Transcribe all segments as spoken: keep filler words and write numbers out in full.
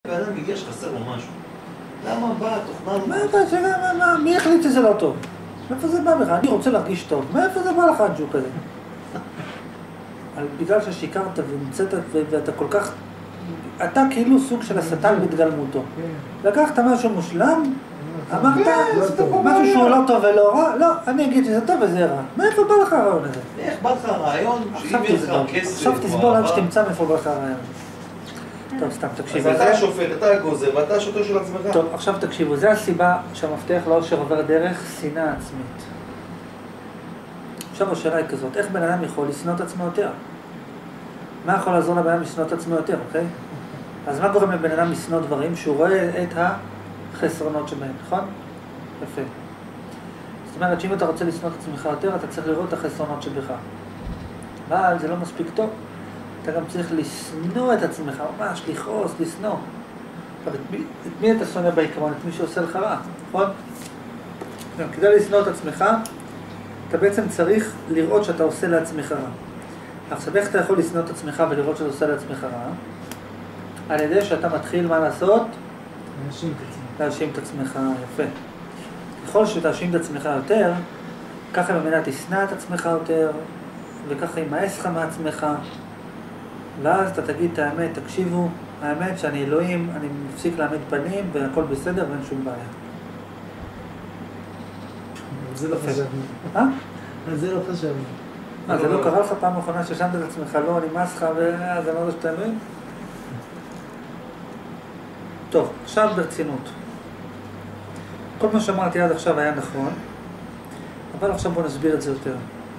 ואדם מגיע שחסר לו משהו. למה בא, תוכנן? מה אתה, שאלה, מה, מה, מי החליט שזה לא טוב? מאיפה זה בא בך? אני רוצה להרגיש טוב. מאיפה זה בא לך הג'וק הזה? בגלל ששיקרת ונמצאת ואתה כל כך... אתה כאילו סוג של השטן בהתגלמותו. לקחת משהו מושלם, אמרת משהו שהוא לא טוב ולא רע, לא, אני אגיד שזה טוב וזה רע. מאיפה בא לך הרעיון הזה? איך בא לך הרעיון שאם יש לך כסף? עכשיו תסבול עד שתמצא מאיפה בא לך הרעיון. טוב, סתם תקשיבו. אז אתה השופט, אתה הגוזר ואתה השוטר של עצמך. טוב, עכשיו תקשיבו, זה הסיבה שהמפתח לאושר עובר דרך שנאה עצמית. עכשיו השאלה היא כזאת, איך בן אדם יכול לשנוא את עצמו יותר? מה יכול לעזור לבן אדם לשנוא את עצמו יותר, אוקיי? אז מה גורם לבן אדם לשנוא דברים? שהוא רואה את החסרונות שבהם, נכון? יפה. זאת אומרת שאם אתה רוצה לשנוא את עצמך יותר, אתה צריך לראות את החסרונות שבך. אבל זה לא מספיק טוב. אתה גם צריך לשנוא את עצמך, ממש, לכעוס, לשנוא. את מי, את מי אתה שונא בעיקרון? את מי שעושה לך רע, נכון? גם כדי לשנוא את עצמך, אתה בעצם צריך לראות שאתה עושה לעצמך רע. עכשיו, איך אתה יכול לשנוא את עצמך ולראות שאתה עושה לעצמך רע? על ידי שאתה מתחיל מה לעשות? להאשים את עצמך. להאשים את עצמך, יפה. ככל שתאשים את עצמך יותר, ככה במדינה תשנא את עצמך יותר, וככה ימאס לך מעצמך, ואז אתה תגיד את האמת, תקשיבו, האמת שאני אלוהים, אני מפסיק להעמיד פנים והכל בסדר ואין שום בעיה. זה לא חשבנו. אה? זה לא חשבנו. מה, זה לא קרה לך פעם אחרונה ששמת את עצמך, לא, אני מאס לך ואז אני לא יודע שאתה אלוהים? טוב, עכשיו ברצינות. כל מה שאמרתי עד עכשיו היה נכון, אבל עכשיו בוא נסביר את זה יותר.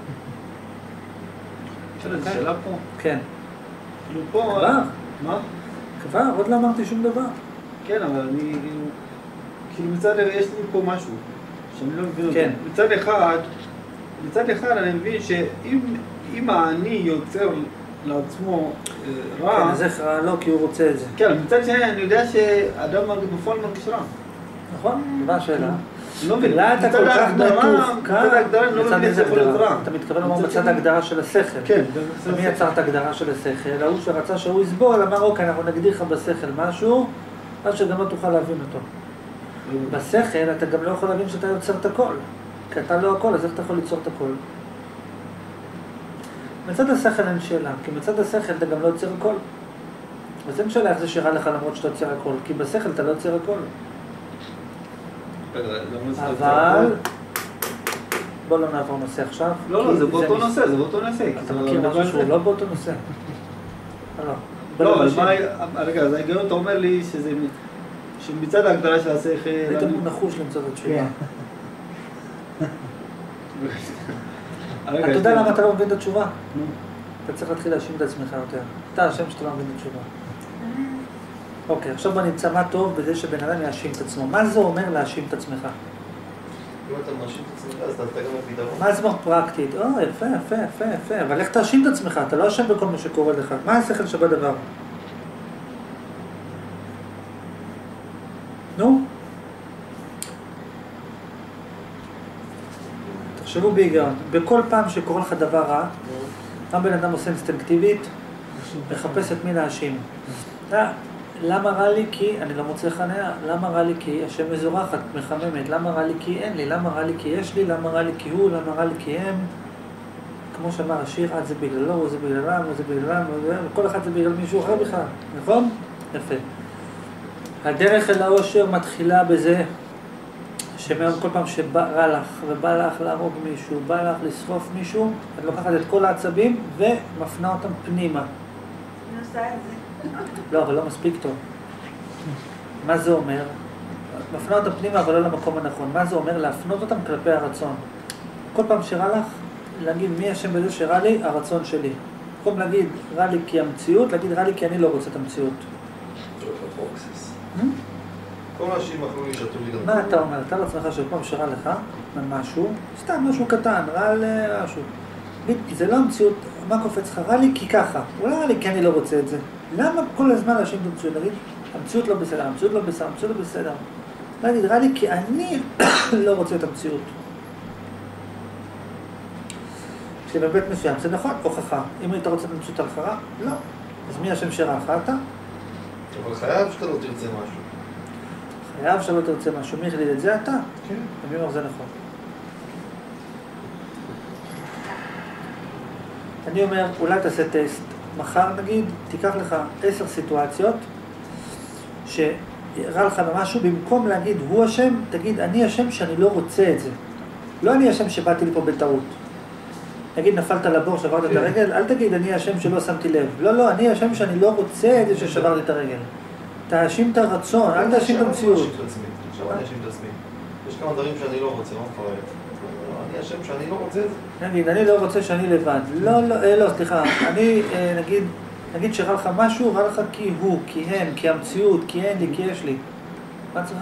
אפשר איזה שאלה פה? כן. כאילו פה... כבר? מה? כבר? עוד לא אמרתי שום דבר. כן, אבל אני כאילו... כאילו מצד יש לי פה משהו שאני לא מבין אותו. כן. מצד אחד, מצד אחד אני מבין שאם האני יוצר לעצמו רע... כן, אז איך רע לא, כי הוא רוצה את זה. כן, מצד שני אני יודע שאדם בפועל מרגיש רע. נכון? מה השאלה? לא מבין, אולי אתה מצד כל כך ההגדרה, מתוחכם, מצד ההגדרה אני לא מבין איזה יכול להיות רע. אתה מתכוון לומר בצד ההגדרה של השכל. כן. ומי יצר את ההגדרה של השכל? ההוא שרצה שהוא יסבול, אמר אוקיי, אנחנו נגדיר לך בשכל משהו, אז שגם לא תוכל להבין אותו. בשכל אתה גם לא יכול להבין שאתה יוצר את הכל. כי אתה לא הכל, אז איך אתה יכול ליצור את הכל? מצד השכל אין שאלה, כי מצד השכל אתה גם לא יוצר הכל. אז אין שאלה איך זה שרע לך למרות שאתה יוצר הכל, כי בשכל אתה לא יוצר הכל. אבל... בוא לא נעבור נושא עכשיו. לא, לא, זה באותו נושא, זה באותו נושא. אתה מכיר משהו שהוא לא באותו נושא? לא, אבל מה... רגע, אז ההיגיון אתה אומר לי שזה... שמצד ההגדרה של השכל... היית נחוש למצוא את התשובה. אתה יודע למה אתה לא מבין את התשובה? אתה צריך להתחיל להאשים את עצמך יותר. אתה השם שאתה לא מבין את התשובה. אוקיי, עכשיו בוא נמצא מה טוב בזה שבן אדם יאשים את עצמו. מה זה אומר להאשים את עצמך? אם אתה מאשים את עצמך, אז אתה גם הפתרון. מה זה אומר פרקטית? או, יפה, יפה, יפה, יפה. אבל איך תאשים את עצמך? אתה לא אשם בכל מה שקורה לך. מה השכל שבדבר? נו? תחשבו בהיגיון. בכל פעם שקורה לך דבר רע, גם בן אדם עושה אינסטינקטיבית, מחפש את מי להאשים. למה רע לי? כי אני לא מוצא חניה. למה רע לי? כי השם מזורחת, מחממת. למה רע לי? כי אין לי. למה רע לי? כי יש לי. למה רע לי? כי הוא. למה רע לי? כי הם. כמו שאמר השיר, עד זה בגללו, זה בגללם, זה בגללם, וכל אחד זה בגלל מישהו אחר בכלל. נכון? יפה. הדרך אל האושר מתחילה בזה שמאוד כל פעם שבא רע לך ובא לך להרוג מישהו, בא לך לשרוף מישהו, את לוקחת את כל העצבים ומפנה אותם פנימה. אני עושה את זה. לא, אבל לא מספיק טוב. מה זה אומר? מפנה אותם פנימה אבל לא למקום הנכון. מה זה אומר? להפנות אותם כלפי הרצון. כל פעם שרע לך, להגיד מי השם בזה שרע לי? הרצון שלי. במקום להגיד רע לי כי המציאות, להגיד רע לי כי אני לא רוצה את המציאות. כל אנשים אכלו לי, שתו לי גם. מה אתה אומר? אתה לעצמך שפעם שרע לך משהו, סתם משהו קטן, רע למשהו. זה לא המציאות, מה קופץ לך? רע לי כי ככה. אולי רע לי כי אני לא רוצה את זה. למה כל הזמן להאשים את המציאות? להגיד, המציאות לא בסדר, המציאות לא בסדר, המציאות לא בסדר. להגיד, רע לי כי אני לא רוצה את המציאות. כשבבית מסוים זה נכון, הוכחה. אם היית רוצה את המציאות על חרה, לא. אז מי השם שרע לך? אתה? אבל חייב שאתה לא תרצה משהו. חייב שאתה לא תרצה משהו. מי החליט את זה? אתה. כן. ומי אומר זה נכון. אני אומר, אולי תעשה טסט. מחר נגיד, תיקח לך עשר סיטואציות שיראה לך במשהו, במקום להגיד הוא אשם, תגיד אני אשם שאני לא רוצה את זה. לא אני אשם שבאתי לי פה בטעות. נגיד נפלת לבור, שברת את הרגל, אל תגיד אני אשם שלא שמתי לב. לא, לא, אני אשם שאני לא רוצה את זה ששברתי את הרגל. תאשים את הרצון, אל תאשים את המציאות. עכשיו אני אשים את עצמי. יש כמה דברים שאני לא רוצה, מה מפרט? אני אשם שאני לא רוצה את זה. נגיד, אני לא רוצה שאני לבד. לא, לא, אה, לא, סליחה. אני, אה, נגיד, נגיד שרע לך משהו, רע לך כי הוא, כי הם, כי המציאות, כי אין לי, כי יש לי. מה צריכה?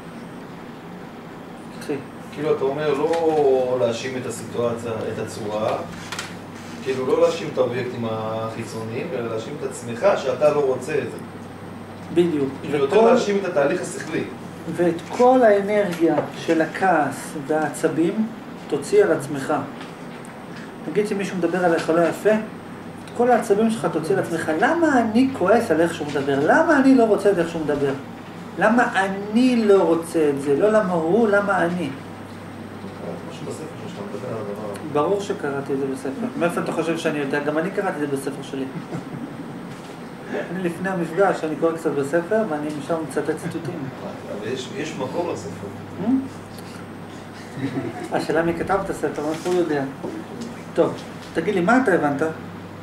תתחיל. כאילו אתה אומר לא להאשים את הסיטואציה, את הצורה, כאילו לא להאשים את האובייקטים החיצוניים, אלא להאשים את עצמך שאתה לא רוצה את זה. בדיוק. כאילו יותר להאשים את התהליך השכלי. ואת כל האנרגיה של הכעס והעצבים תוציא על עצמך. נגיד שמישהו מדבר עליך לא יפה, את כל העצבים שלך תוציא על עצמך. למה אני כועס על איך שהוא מדבר? למה אני לא רוצה את איך שהוא מדבר? למה אני לא רוצה את זה? לא למה הוא, למה אני? משהו בספר שאתה מדבר על הדבר הזה. ברור שקראתי את זה בספר. מאיפה אתה חושב שאני יודע? גם אני קראתי את זה בספר שלי. אני לפני המפגש, אני קורא קצת בספר, ואני משם מצטט ציטוטים. אבל יש, יש מקור לספר. השאלה מי כתב את הספר, מה הוא יודע? טוב, תגיד לי, מה אתה הבנת? הבנתי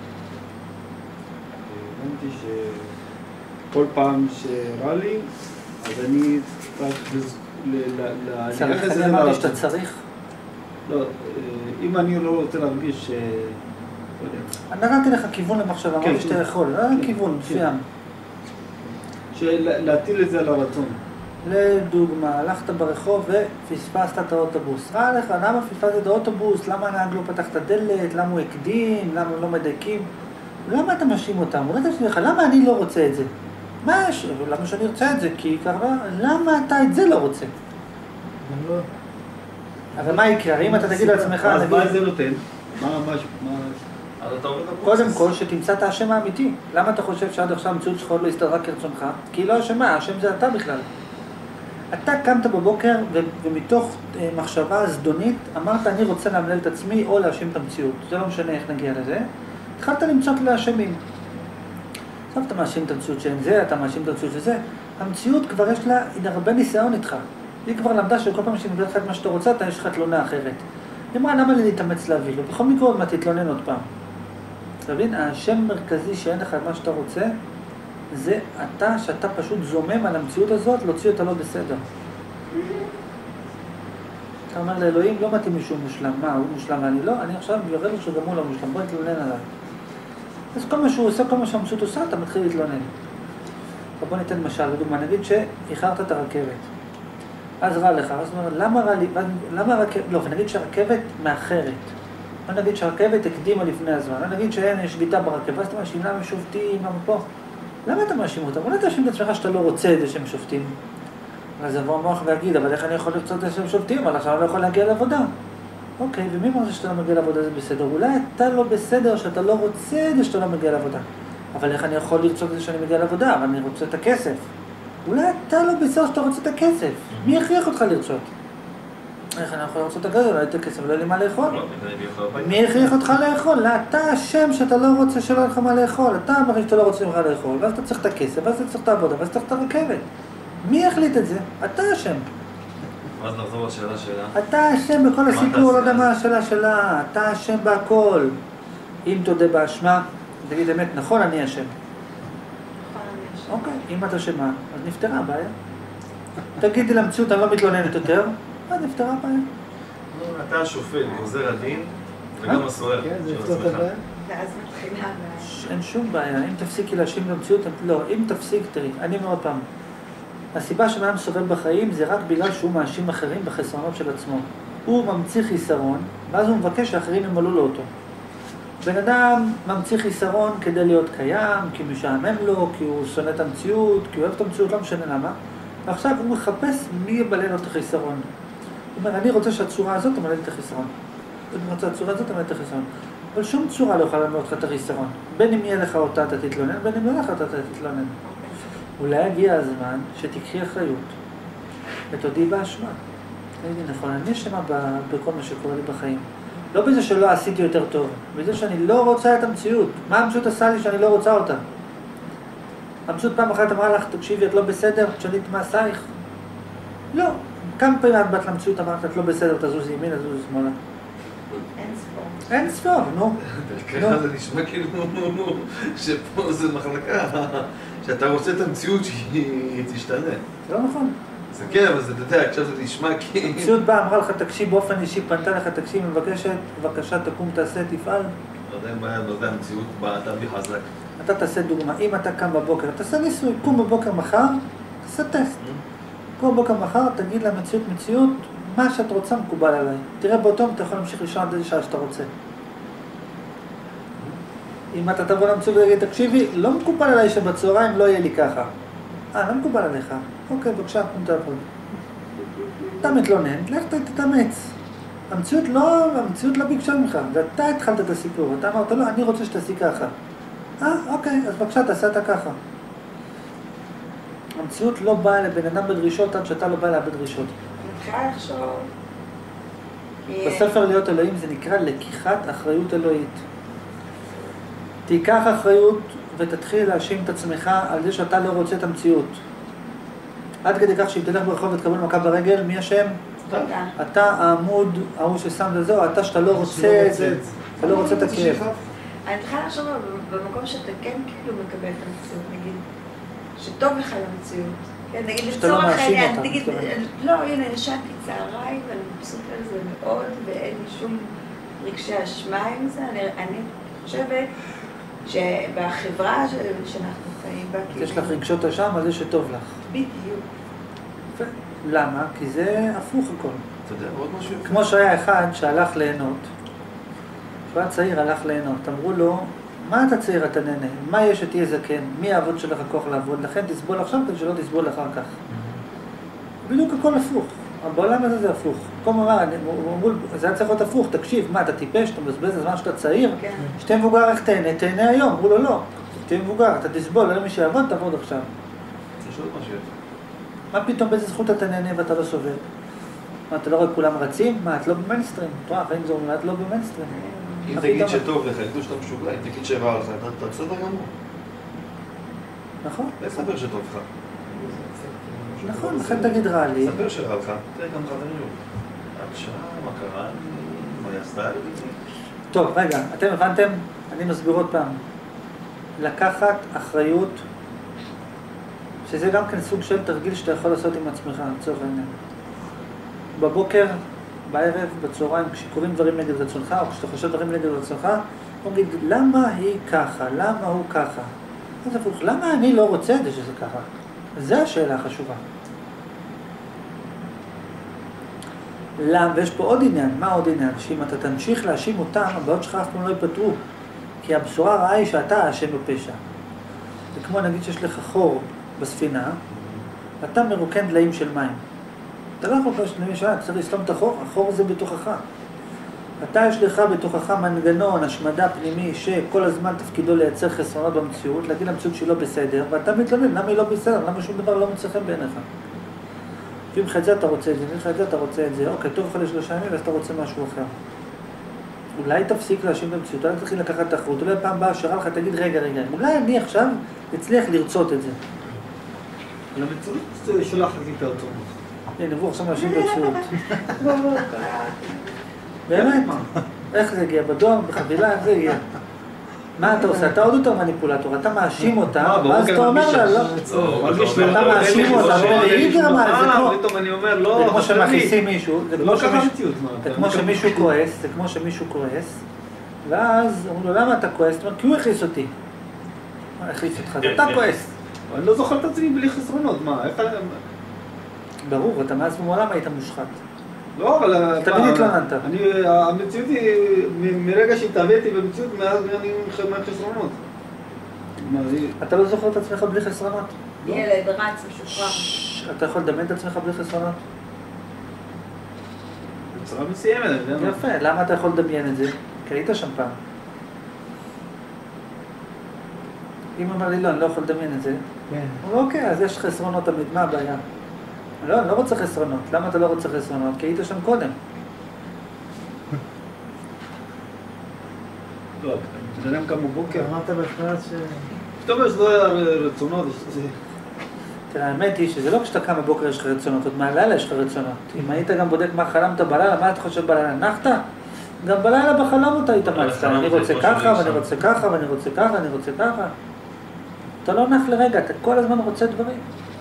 שכל פעם שרע לי, אז אני צריך להניח צריך, את אני זה אמרתי לרצון. שאתה צריך? לא, אם אני לא רוצה להרגיש... נתתי לך כיוון למחשבה, אמרתי שאתה יכול, לא כיוון, מסוים. להטיל את זה על הרצון. לדוגמה, הלכת ברחוב ופספסת את האוטובוס. רע לך, למה פספסת את האוטובוס? למה הנהג לא פתח את הדלת? למה הוא הקדים? למה לא מדייקים? למה אתה מאשים אותם? אולי תשאיר לך, למה אני לא רוצה את זה? מה יש? למה שאני רוצה את זה? כי ככה, למה אתה את זה לא רוצה? לא. אבל מה יקרה? אם אתה תגיד לעצמך, אז מה נגיד, זה נותן? מה, מה, מה... אז אתה עובד קודם כל שתמצא את האשם האמיתי. למה אתה חושב שעד עכשיו המציאות שלך עוד לא הסתדרה כרצונך? כי היא לא אשמה, האשם זה אתה בכלל. אתה קמת בבוקר ו- ומתוך אה, מחשבה זדונית אמרת אני רוצה להמלל את עצמי או להאשים את המציאות. זה לא משנה איך נגיע לזה. התחלת למצוא לאשמים. עכשיו אתה מאשים את המציאות שאין זה, אתה מאשים את המציאות שזה. המציאות כבר יש לה הרבה ניסיון איתך. היא כבר למדה שכל פעם שהיא מביא לך את מה שאתה רוצה, אתה יש לך תלונה אחרת. היא אמרה, למה לי להתאמץ להביא לו? בכל מקרה עוד מה תתלונן עוד פעם. אתה מבין? השם מרכזי שאין לך את מה שאתה רוצה, זה אתה, שאתה פשוט זומם על המציאות הזאת, להוציא אותה לא בסדר. אתה אומר לאלוהים, לא מתאים מישהו מושלם. מה, הוא מושלם ואני לא? אני עכשיו יורד לו שגם הוא לא מושלם, בוא נתלונן עליו. אז כל מה שהוא עושה, כל מה שהמציאות עושה, אתה מתחיל להתלונן. בוא ניתן משל, לדוגמה, נגיד שאיחרת את הרכבת. אז רע לך, אז אומר, למה רע לי, למה הרכבת, לא, ונגיד שהרכבת מאחרת. בוא נגיד שהרכבת הקדימה לפני הזמן, נגיד שאין שביתה ברכבת, אז אתה מאשים, למה הם שובתים, למה פה? למה אתה מאשים אותם? אולי תאשים את עצמך שאתה לא רוצה את זה שהם שובתים. אז יבוא המוח ויגיד, אבל איך אני יכול לרצות את זה שהם שובתים? אבל עכשיו אני לא יכול להגיע לעבודה. אוקיי, ומי אמר זה שאתה לא מגיע לעבודה זה בסדר? אולי אתה לא בסדר שאתה לא רוצה את זה שאתה לא מגיע לעבודה. אבל איך אני יכול לרצות את זה שאני מגיע לעבודה? אבל אני רוצה את הכסף. אולי אתה לא בסדר שאתה רוצה את הכסף. מי הכריח אותך לרצות? איך אני יכול לרצות את הכסף? אולי את הכסף, לא לי מה לאכול. מי הכריח אותך לאכול? לא, אתה אשם שאתה לא רוצה שלא יהיה לך מה לאכול. אתה מרגיש שאתה לא רוצה לך לאכול, ואז אתה צריך את הכסף, ואז אתה צריך את העבודה, ואז אתה צריך את הרכבת. מי החליט את זה? אתה אשם. ואז נחזור לשאלה שלה. אתה אשם בכל הסיפור, לא יודע מה השאלה שלה. אתה אשם בהכל. אם תודה באשמה, תגיד אמת, נכון, אני אשם. אוקיי, אם את אשמה, אז נפתרה הבעיה. תגידי למציאות, אני לא מתלוננת יותר, אז נפתרה הבעיה. אתה השופט, גוזר הדין, וגם הסוער כן, זה של יפתור את עצמך. הבעיה. ואז מתחילה הבעיה. אין שום בעיה, אם תפסיקי להאשים את המציאות, לא, אם תפסיק, תראי, אני אומר עוד פעם, הסיבה שבן סובל בחיים זה רק בגלל שהוא מאשים אחרים בחסרונות של עצמו. הוא ממציא חיסרון, ואז הוא מבקש שאחרים ימלאו לו אותו. בן אדם ממציא חיסרון כדי להיות קיים, כי משעמם לו, כי הוא שונא את המציאות, כי הוא אוהב את המציאות, לא משנה למה. ועכשיו הוא מחפש מי יבלה לו את החיסרון. הוא אומר, אני רוצה שהצורה הזאת תמלא לי את החיסרון. אני רוצה שהצורה הזאת תמלא את החיסרון. אבל שום צורה לא יכולה למלא אותך את החיסרון. בין אם יהיה לך אותה אתה תתלונן, בין אם לא לך אותה אתה תתלונן. אולי הגיע הזמן שתקחי אחריות ותודי באשמה. תגידי, נכון, אני אשמה ב- בכל מה שקורה לי בחיים. לא בזה שלא עשיתי יותר טוב, בזה שאני לא רוצה את המציאות. מה המציאות עשה לי שאני לא רוצה אותה? המציאות פעם אחת אמרה לך, תקשיבי, את לא בסדר, תשני את מעשייך. לא. כמה פעמים את באת למציאות, אמרת, את לא בסדר, תזוזי ימינה, תזוזי שמאלה. אין ספור. אין ספור, נו. ככה זה נשמע כאילו שפה זה מחלקה, שאתה רוצה את המציאות שהיא תשתנה. זה לא נכון. זה כן, אבל זה, אתה יודע, עכשיו זה נשמע כי... המציאות באה, אמרה לך, תקשיב, באופן אישי, פנתה לך, תקשיב, מבקשת, בבקשה, תקום, תעשה, תפעל. לא יודע מה, לא יודע, המציאות בעטה בי חזק. אתה תעשה דוגמה, אם אתה קם בבוקר, תעשה ניסוי, קום בבוקר מחר, תעשה טסט. קום בבוקר מחר, תגיד למציאות מציאות, מה שאת רוצה מקובל עליי. תראה באותו, אתה יכול להמשיך לישון עד איזה שעה שאתה רוצה. אם אתה תבוא למציאות ותגיד, תקשיבי, לא מקובל עליי שבצהריים לא יהיה לי ככה. אה, לא מקובל עליך. אוקיי, בבקשה, קום תעבוד. אתה מתלונן, לך תתאמץ. המציאות לא, המציאות לא ביקשה ממך, ואתה התחלת את הסיפור. אתה אמרת, לא, אני רוצה שתעשי ככה. אה, אוקיי, אז בבקשה, תעשה אתה ככה. המציאות לא באה לבן אדם בדרישות עד שאתה לא בא לה בדרישות. אני מתחילה לחשוב... כי- בספר להיות אלוהים זה נקרא לקיחת אחריות אלוהית. תיקח אחריות ותתחיל להאשים את עצמך על זה שאתה לא רוצה את המציאות. עד כדי כך שאם תלך ברחוב ותקבל מכה ברגל, מי אשם? תודה. אתה העמוד, ההוא ששם לזו, אתה שאתה לא רוצה את זה, אתה לא רוצה את הכאב. אני מתחילה לחשוב במקום שאתה כן כאילו מקבל את המציאות, נגיד, שטוב לך למציאות. כן, נגיד שאתה לא לצורך מאשים העניין, אותה, נגיד, מתכוון. לא, הנה, ישנתי צהריים, ואני מבסוטה על זה מאוד, ואין לי שום רגשי אשמה עם זה. אני, אני חושבת שבחברה ש- שאנחנו חיים בה, יש לך רגשות אשם על זה שטוב לך. בדיוק. יפה. למה? כי זה הפוך הכל. אתה יודע, עוד משהו יפה. כמו שהיה אחד שהלך ליהנות, כשהוא היה צעיר הלך ליהנות, אמרו לו, מה אתה צעיר אתה נהנה? מה יש שתהיה זקן? מי יעבוד שלך כוח לעבוד? לכן תסבול עכשיו כדי שלא תסבול אחר כך. בדיוק הכל הפוך. בעולם הזה זה הפוך. כל אמר, אמרו, זה היה צריך להיות הפוך, תקשיב, מה אתה טיפש, אתה מבזבז הזמן שאתה צעיר? כן. שתהיה מבוגר איך תהנה? תהנה היום. אמרו לו לא, תהיה מבוגר, אתה תסבול, לא למי שיעבוד, תעבוד עכשיו. יש עוד משהו יפה. מה פתאום, באיזה זכות אתה נהנה ואתה לא סובל? מה, אתה לא רואה כולם רצים? מה, את לא במיינסטרים? אתה רואה, החיים זורמים, את לא במיינסטרים. אם מה תגיד פתאום? שטוב לך, יגידו שאתה משוגע, אם תגיד שרע לך, אתה אתה בסדר גמור. נכון, לא יספר שטוב לך. נכון, לכן תגיד רע לי. ספר שרע לך, תראה גם חברים. את שעה, מה קרה? מה היא עשתה לי? טוב, רגע, אתם הבנתם? אני מסביר עוד פעם. לקחת אחריות, שזה גם כן סוג של תרגיל שאתה יכול לעשות עם עצמך, לצורך העניין. בבוקר, בערב, בצהריים, כשקוראים דברים נגד רצונך, או כשאתה חושב דברים נגד רצונך, הוא אומר, למה היא ככה? למה הוא ככה? אז הפוך, למה אני לא רוצה את זה שזה ככה? זו השאלה החשובה. למה? ויש פה עוד עניין, מה עוד עניין? שאם אתה תמשיך להאשים אותם, הבעיות שלך אף פעם לא ייפתרו. כי הבשורה הרעה היא שאתה האשם בפשע. זה כמו נגיד שיש לך חור בספינה, אתה מרוקן דליים של מים. אתה לא יכול פשוט דליים של מים, אתה צריך לסתום את החור, החור זה בתוכך. אתה יש לך בתוכך מנגנון, השמדה פנימי, שכל הזמן תפקידו לייצר חסרונות במציאות, להגיד למציאות שהיא לא בסדר, ואתה מתלונן, למה היא לא בסדר? למה שום דבר לא מוצא חן בעיניך? ואם לך את זה אתה רוצה את זה, ואם לך את זה אתה רוצה את זה, אוקיי, טוב לך לשלושה ימים, ואז אתה רוצה משהו אחר. אולי תפסיק להאשים במציאות, אולי תתחיל לקחת את האחריות, אולי פעם באה שרה לך, תגיד רגע, רגע, אולי אני עכשיו אצליח לרצות את זה. למציאות שולחת לי יותר טוב. הנה, נבוא עכשיו להאשים במציאות. באמת? איך זה הגיע? בדואר, בחבילה, איך זה הגיע? מה אתה עושה? אתה עוד יותר מניפולטור, אתה מאשים אותה, ואז אתה אומר לה, לא. אתה מאשים אותה, והיא גרמה, זה כמו... פתאום אני אומר, זה לא, כמו שמכניסים מישהו, זה לא כמו ככה שמישהו- המציאות, מה? זה כמו שמישהו כועס, זה כמו שמישהו כועס, ואז אומרים לו, למה אתה כועס? אתה אומר, כי הוא הכניס אותי. מה הכניס אותך? אז אתה כועס. אני לא זוכר את עצמי בלי חסרונות, מה? איך... ברור, אתה מאז ומעולם היית מושחת. לא, אבל... תמיד מה, התלוננת. אני, המציאות היא, מ- מרגע שהתאבדתי במציאות, מאז אני מהחסרונות. מה, היא... אתה לא זוכר את עצמך בלי חסרונות? ילד רץ משוחרר. ששש, אתה יכול לדמיין את עצמך בלי חסרונות? בצורה מסוימת, אני יודע מה. יפה, למה אתה יכול לדמיין את זה? כי היית שם פעם. אם הוא אומר לי, לא, אני לא יכול לדמיין את זה, כן. הוא אומר, אוקיי, אז יש חסרונות תמיד, מה הבעיה? לא, אני לא רוצה חסרונות. למה אתה לא רוצה חסרונות? כי היית שם קודם. לא, אתה יודע כמה בוקר. אמרת בהתחלה ש... פתאום יש לו רצונות, יש לזה... תראה, האמת היא שזה לא כשאתה קם בבוקר יש לך רצונות, עוד מהלילה יש לך רצונות. אם היית גם בודק מה חלמת בלילה, מה אתה חושב בלילה? נחת? גם בלילה בחלומות היית מצת. אני רוצה ככה, ואני רוצה ככה, ואני רוצה ככה, ואני רוצה ככה. אתה לא נח לרגע, אתה כל הזמן רוצה דברים.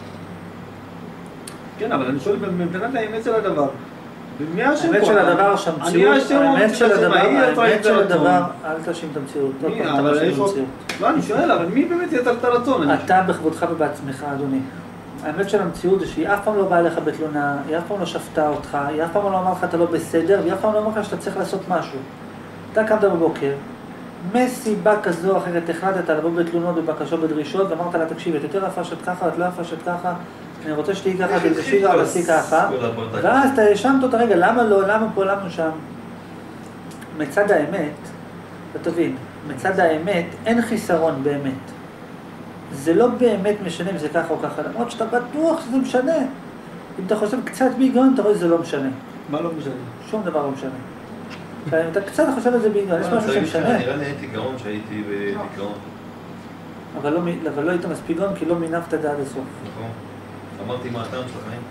כן, אבל אני שואל מבחינת האמת של הדבר. מי אשם פה? האמת של הדבר שהמציאות, האמת של הדבר, האמת של הדבר, אל תאשים את המציאות. לא פעם אתה מאשים את המציאות. לא, אני שואל, אבל מי באמת יצר את הרצון? אתה בכבודך ובעצמך, אדוני. האמת של המציאות זה שהיא אף פעם לא באה אליך בתלונה, היא אף פעם לא שפטה אותך, היא אף פעם לא אמרה לך אתה לא בסדר, והיא אף פעם לא אמרה לך שאתה צריך לעשות משהו. אתה קמת בבוקר, מסיבה כזו או אחרת החלטת לבוא בתלונות, בבקשות, בדרישות, ואמרת לה, תקשיב, את יותר יפה שאת ככה, את לא יפה שאת ככה, אני רוצה שתהי ככה, תלבשי ככה, תעשי ככה, ואז אתה האשמת אותה, רגע, למה לא, למה פה, למה שם? מצד האמת, אתה תבין, מצד האמת אין חיסרון באמת. זה לא באמת משנה אם זה ככה או ככה, למרות שאתה בטוח שזה משנה. אם אתה חושב קצת בהיגיון, אתה רואה שזה לא משנה. מה לא משנה? שום דבר לא משנה. אם אתה קצת חושב על זה בהיגיון, יש משהו שמשנה. נראה לי הייתי גאון שהייתי בדיכאון. אבל לא היית מספיק גאון כי לא מינפת את זה עד הסוף. נכון. אמרתי מה הטעם של החיים.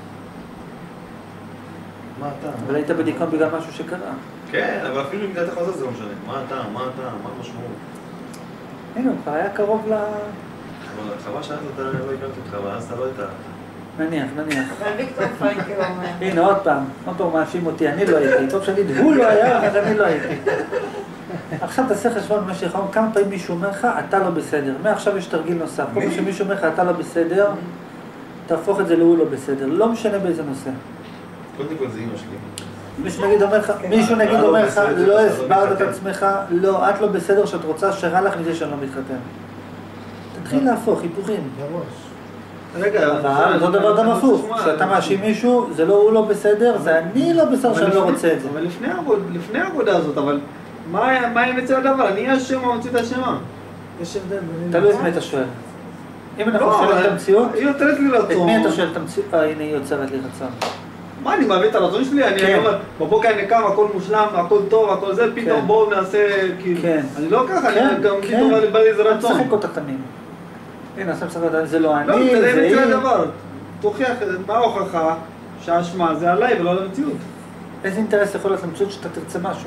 מה הטעם? אבל היית בדיכאון בגלל משהו שקרה. כן, אבל אפילו אם אתה חוזר זה לא משנה. מה הטעם? מה הטעם? מה המשמעות? הנה, הוא כבר היה קרוב ל... אבל חבל שאז אתה לא הכרתי אותך, אבל אז אתה לא היית... נניח, נניח. אבל ויקטור פרנקל אומר. הנה, עוד פעם, עוד פעם מאשים אותי, אני לא הייתי. טוב שאני אגיד, הוא לא היה, אז אני לא הייתי. עכשיו תעשה חשבון במשך היום, כמה פעמים מישהו אומר לך, אתה לא בסדר. מעכשיו יש תרגיל נוסף. כל פעם שמישהו אומר לך, אתה לא בסדר, תהפוך את זה להוא לא בסדר. לא משנה באיזה נושא. קודם כל זה אמא שלי. מישהו נגיד אומר לך, מישהו נגיד אומר לך, לא הסברת את עצמך, לא, את לא בסדר שאת רוצה שרע לך מזה שאני לא מתחתן. תתחיל להפוך, היפוכים. בראש. רגע, אבל אותו דבר גם הפוך, כשאתה מאשים מישהו, זה לא הוא לא בסדר, זה אני לא בסדר שאני לא רוצה את זה. אבל לפני העבודה הזאת, אבל מה האמת של הדבר? אני אשם או מוציא את השמה? יש הבדל בין... תלוי את מי אתה שואל. אם אנחנו שואלים את המציאות, היא יוצרת לי רצון. את מי אתה שואל את המציאות? אה, הנה היא יוצרת לי רצון. מה, אני מביא את הרצון שלי? אני אומר, בבוקר אני קם, הכל מושלם, הכל טוב, הכל זה, פתאום בואו נעשה, כאילו... אני לא ככה, אני גם פתאום בא לי איזה רצון. משחק אותה תמים. הנה, עכשיו צריך לדעת, זה לא אני, לא, זה תראה היא. את הדבר. תוכיח, מה ההוכחה שהאשמה זה עליי ולא על המציאות. איזה אינטרס יכול להיות למציאות שאתה תרצה משהו?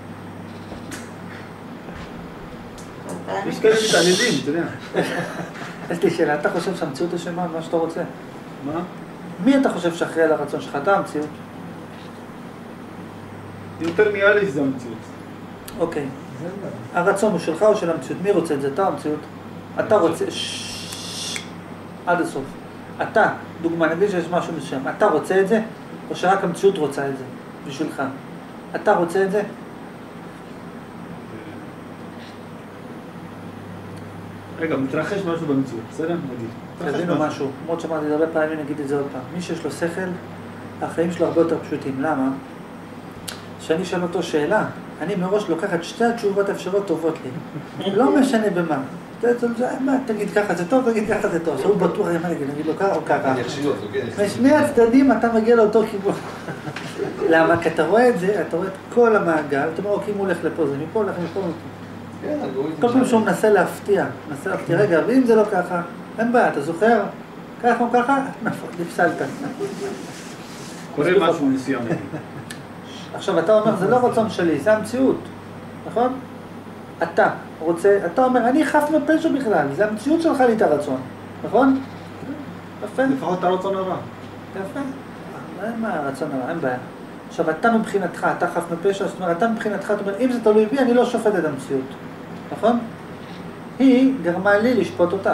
יש כאלה מתעללים, אתה יודע. יש לי שאלה, אתה חושב שהמציאות אשמה מה שאתה רוצה? מה? מי אתה חושב שאחראי על הרצון שלך? אתה המציאות. יותר נראה לי שזה המציאות. אוקיי. זה לא. הרצון הוא שלך או של המציאות? מי רוצה את זה? אתה המציאות. אתה רוצה... עד הסוף. אתה, דוגמה, נגיד שיש משהו מסוים. אתה רוצה את זה? או שרק המציאות רוצה את זה? בשבילך. אתה רוצה את זה? רגע, מתרחש משהו במציאות, בסדר? נגיד. תבינו משהו, למרות שאמרתי את זה הרבה פעמים, נגיד את זה עוד פעם. מי שיש לו שכל, החיים שלו הרבה יותר פשוטים. למה? שאני אשאל אותו שאלה, אני מראש לוקח את שתי התשובות האפשרות טובות לי. לא משנה במה. תגיד ככה זה טוב, תגיד ככה זה טוב. שהוא בטוח, מה נגיד, נגיד לו ככה או ככה. משני הצדדים אתה מגיע לאותו כיוון. למה? כי אתה רואה את זה, אתה רואה את כל המעגל, אתה אומר, אוקיי, אם הוא הולך לפה, זה מפה, הולך מפה, כל פעם שהוא מנסה להפתיע, מנסה להפתיע, רגע, ואם זה לא ככה, אין בעיה, אתה זוכר? ככה או ככה, נפסלת. קורה משהו מסוים. עכשיו, אתה אומר, זה לא רצון שלי, זה המציאות, נכון? אתה רוצה, אתה אומר, אני חף מפשע בכלל, זה המציאות שלך לי את הרצון, נכון? יפה. לפחות את הרצון הרע. יפה. אין מה הרצון הרע, אין בעיה. עכשיו, אתה מבחינתך, אתה חף מפשע, זאת אומרת, אתה מבחינתך, אתה אומר, אם זה תלוי בי, אני לא שופט את המציאות, נכון? היא גרמה לי לשפוט אותה.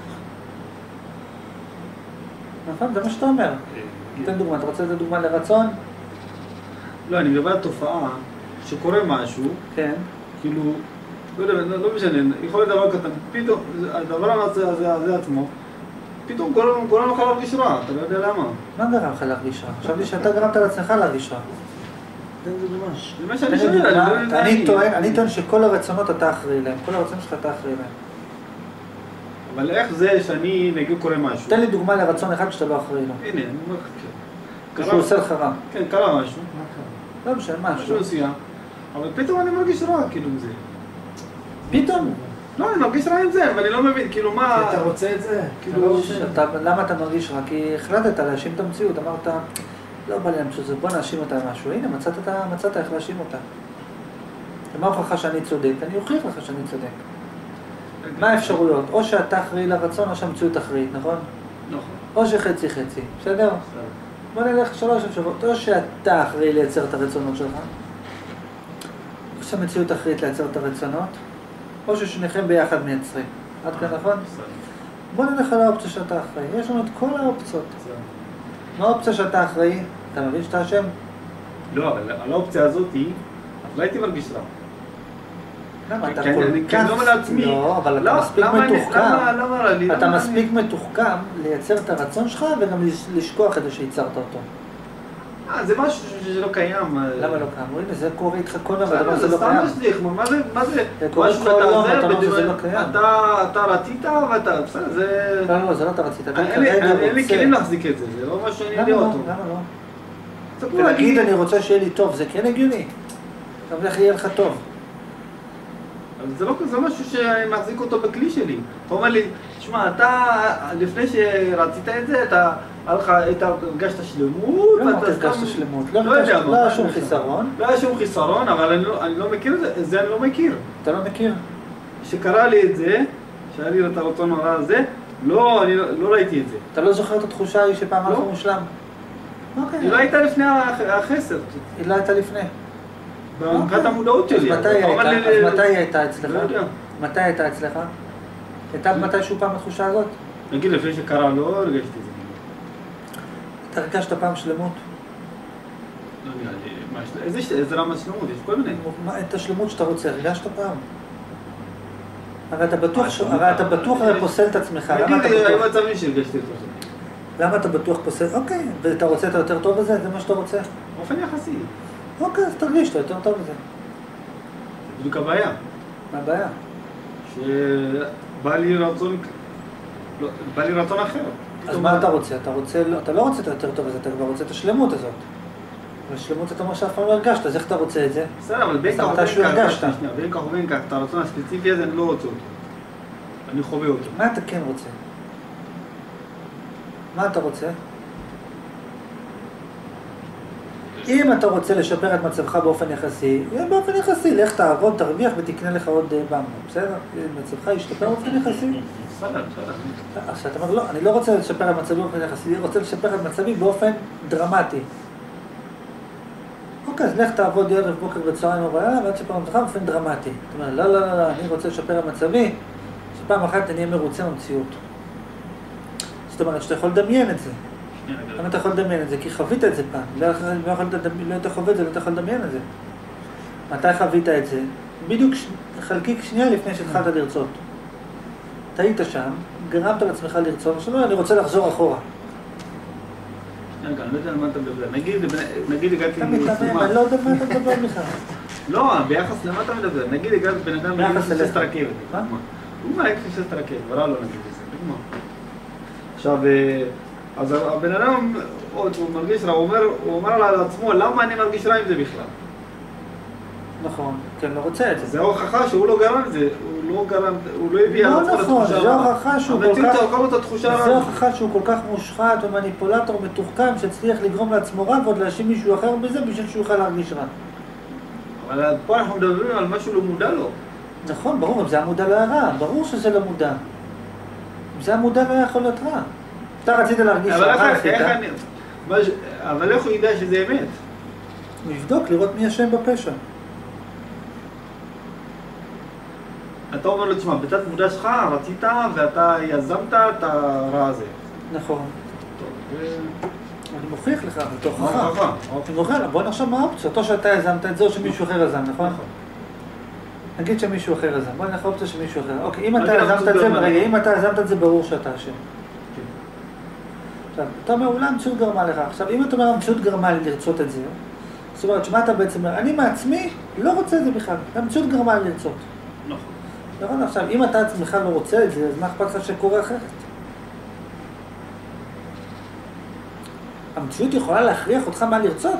נכון? זה מה שאתה אומר. תן דוגמה, אתה רוצה לתת דוגמה לרצון? לא, אני מדבר על תופעה שקורה משהו, כן. כאילו, לא יודע, לא משנה, יכול להיות דבר קטן, פתאום, הדבר הזה עצמו, פתאום גורם לך להרגיש רע, אתה לא יודע למה. מה גרם לך להרגיש רע? חשבתי שאתה גרמת לעצמך להרגיש רע. תן דוגמה. זה מה שאני שואל, אני טוען, אני טוען שכל הרצונות אתה אחראי להם, כל הרצונות שלך אתה אחראי להם. אבל איך זה שאני נגיד קורא משהו? תן לי דוגמה לרצון אחד שאתה לא אחראי לו. הנה, אני אומר לך, כן. שהוא עושה לך רע. כן, קרה משהו. מה קרה? לא משנה, משהו משהו. מסוים. אבל פתאום אני מרגיש רע, כאילו, עם זה. פתאום? לא, אני מרגיש רע עם זה, ואני לא מבין, כאילו, מה... כי אתה רוצה את זה? כאילו, אתה לא רוצה. שאתה- למה אתה מרגיש רע? כי החלטת להאשים את המציאות, אמרת, לא בא לי להמשיך זה, בוא נאשים אותה במשהו. הנה, מצאת, את- מצאת איך להאשים אותה. ומה ההוכחה שאני צודק? אני אוכיח לך שאני צודק. מה האפשרויות? או שאתה אחראי לרצון או שהמציאות אחראית, נכון? נכון. או שחצי חצי, בסדר? בוא נלך שלוש אפשרויות. או שאתה אחראי לייצר את הרצונות שלך, או שהמציאות אחראית לייצר את הרצונות, או ששניכם ביחד מייצרים. עד כאן נכון? בוא נלך על האופציה שאתה אחראי. יש לנו את כל האופציות. מה האופציה שאתה אחראי? אתה מבין שאתה אשם? לא, אבל על האופציה הזאת, אז לא הייתי מרגיש רע. למה? אתה כן, כל אני כן כך... אומר לעצמי. לא, אבל אתה לא, מספיק למה אני- מתוחכם. למה- למה רע לי? אתה למה מספיק אני- מתוחכם לייצר את הרצון שלך וגם לש- לשכוח את זה שייצרת אותו. אה, זה משהו שלא קיים. למה לא קיים? הנה, זה קורה איתך כל יום, בסדר, ואתה אומר זה זה לא סתם קיים. משליך, מה זה, מה זה, זה קורה משהו כל שאתה יום, זה, אתה אומר שזה בדיוק, לא קיים. אתה- אתה רצית ואתה, בסדר, זה... לא, לא, זה לא אתה רצית, אתה אין לי- כרגע אין אין לי רוצה. כלים להחזיק את זה, זה לא משהו שאני למה יודע לא? אותו. למה לא? ספרו ולהגיד לי. אני רוצה שיהיה לי טוב, זה כן הגיוני. גם איך יהיה לך טוב. אבל זה לא זה משהו שאני מחזיק אותו בכלי שלי. אתה אומר לי, תשמע, אתה, לפני שרצית את זה, אתה, היה לך, היית הרגשת שלמות, לא אמרת ואתה הרגשת שלמות, לא לא יודע הרגשת, מה, לא היה מה שום יש לך? חיסרון. לא היה שום חיסרון, אבל אני לא, אני לא מכיר את זה, את זה אני לא מכיר. אתה לא מכיר? שקרה לי את זה, שהיה לי את הרצון הרע הזה, לא, אני לא, לא ראיתי את זה. אתה לא זוכר את התחושה ההיא שפעם לא. הלכו מושלם? אוקיי. היא לא הייתה לפני הח- החסר, היא לא הייתה לפני. מבחינת המודעות אז שלי. מתי אתה היא אומר הייתה? לי- אז מתי היא הייתה אצלך? לא יודע. מתי הייתה אצלך? הייתה מתישהו פעם התחושה הזאת? נגיד לפני שקרה, לא הרגשתי את זה. אתה הרגשת פעם שלמות? לא נראה לי, מה יש- איזה ש- איזה רמת שלמות, יש כל מיני. מה- את השלמות שאתה רוצה, הרגשת פעם? הרי אתה בטוח, מה, ש- שלמות? הרי אתה בטוח הרי פוסל את עצמך, למה נגיד, אתה היו בטוח? מצבים שהרגשתי את זה. למה אתה בטוח פוסל? אוקיי, ואתה רוצה את היותר טוב בזה? זה מה שאתה רוצה? באופן יחסי, אוקיי, אז תרגיש את היותר טוב בזה. זה בדיוק הבעיה. מה הבעיה? שבא לי רצון, לא, בא לי רצון אחר. אז מה אתה רוצה? אתה רוצה, אתה לא רוצה את היותר טוב הזה, אתה כבר רוצה את השלמות הזאת. והשלמות אתה אומר שאף פעם לא הרגשת, אז איך אתה רוצה את זה? בסדר, אבל בין אז כך אתה ובין שהוא כך, הרגשת. שנייה, בין כך ובין כך, את הרצון הספציפי הזה אני לא רוצה אותו. אני חווה אותו. מה אתה כן רוצה? מה אתה רוצה? אם אתה רוצה לשפר את מצבך באופן יחסי, באופן יחסי, לך תעבוד, תרוויח ותקנה לך עוד במבה, בסדר? מצבך ישתפר באופן יחסי. בסדר, בסדר. עכשיו אתה אומר, לא, אני לא רוצה לשפר את מצבי באופן יחסי, אני רוצה לשפר את מצבי באופן דרמטי. אוקיי, אז לך תעבוד ערב, בוקר וצהריים ובלילה, ועד שפר מצבך באופן דרמטי. זאת אומרת, לא, לא, לא, לא, אני רוצה לשפר את מצבי, שפעם אחת אני אהיה מרוצה במציאות. זאת אומרת, שאתה יכול לדמיין את זה. למה אתה יכול לדמיין את זה? כי חווית את זה פעם. לא היית חווה את זה, לא אתה יכול לדמיין את זה. מתי חווית את זה? בדיוק ש... חלקיק שנייה לפני שהתחלת לרצות. אתה היית שם, גרמת לעצמך לרצות, עכשיו אני רוצה לחזור אחורה. רגע, אני לא יודע על מה אתה מדבר. נגיד, נגיד הגעתי אתה מתאמן, אני לא יודע מה אתה מדבר בכלל. לא, ביחס למה אתה מדבר? נגיד הגעתי בן אדם ביחס פספס את אליך. הרכבת. מה? הוא מה, פספס את הרכבת, וראה לו נגיד את זה. דוגמה. עכשיו, אה, אז הבן אדם, עוד הוא מרגיש רע, הוא אומר, הוא אומר לעצמו, למה אני מרגיש רע עם זה בכלל? נכון, כן, לא רוצה את זה. זה ההוכחה שהוא לא גרם את זה, הוא לא גרם, הוא לא הביא על לא עצמו נכון, לתחושה זה רעה. הוכחה שהוא כל המציאות כך... תלכה לו את התחושה זה רעה. הוכחה שהוא כל כך מושחת ומניפולטור מתוחכם שהצליח לגרום לעצמו רע ועוד להאשים מישהו אחר בזה בשביל שהוא יוכל להרגיש רע. אבל פה אנחנו מדברים על משהו לא מודע לו. נכון, ברור, אם זה היה מודע לא היה רע, ברור שזה לא מודע. אם זה היה מודע לא היה יכול להיות רע. אתה רצית להרגיש אבל רע, איך- מה עשית? איך אני... מה ש- אבל איך הוא ידע שזה אמת? הוא יבדוק, לראות מי אשם בפשע. אתה אומר לו, תשמע, בתת מודע שלך רצית ואתה יזמת את הרע הזה. נכון. טוב, זה... אני מוכיח לך, בתוך מה חכם. ההוכחה? אני מוכיח לך, בוא נחשוב מה האופציות. או שאתה יזמת את זה או שמישהו אחר יזם, נכון? נגיד שמישהו אחר יזם. בוא נלך האופציה שמישהו אחר. אוקיי, אם אתה נגיד, יזמת את זה, המציאות רגע, גרמה. אם אתה יזמת את זה, ברור שאתה אשם. עכשיו, אתה אומר, אולי המציאות גרמה לך. עכשיו, אם אתה אומר, המציאות גרמה לי לרצות את זה, זאת אומרת, שמה אתה בעצם אומר, אני מעצמי לא רוצה את זה בכלל. המציאות גרמה לי לרצות. נכון. נכון, עכשיו, אם אתה עצמך לא רוצה את זה, אז מה אכפת לך שקורה אחרת? המציאות יכולה להכריח אותך מה לרצות.